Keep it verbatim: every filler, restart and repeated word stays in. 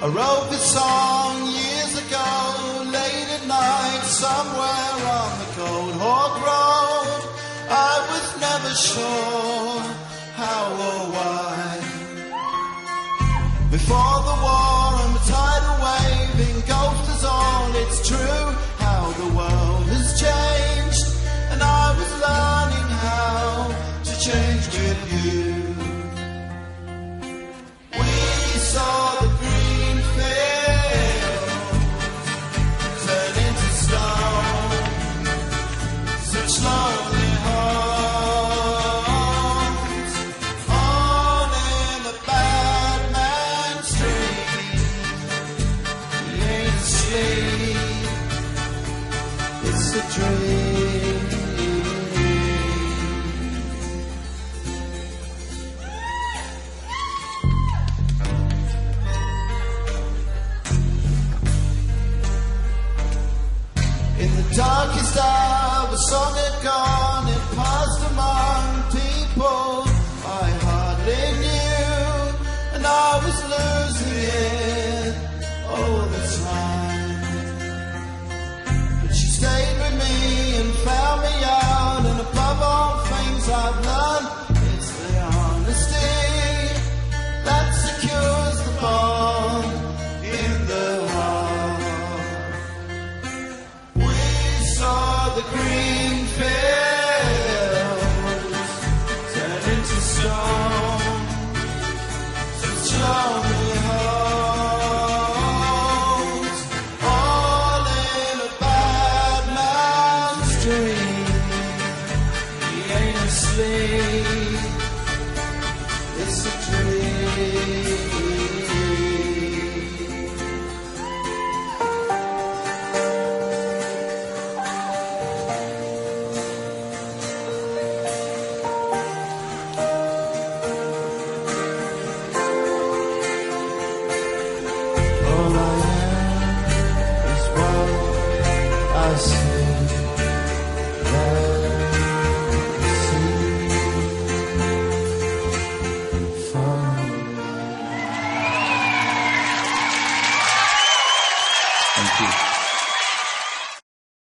I wrote this song years ago, late at night, somewhere on the Cold Hawk Road. I was never sure how or why. Before the war and the tidal wave engulfed us all, it's true how the world has changed, and I was learning how to change with you. We saw the green field turn into stone, such lonely homes, on in a bad man's street. He ain't asleep, it's a dream. In the darkest hour, a song had gone, it passed among people I hardly knew, and I was losing it all the time. But she stayed with me and found me out, and above all things I've learned, it's the honesty that secures the bond in the heart. We saw the green field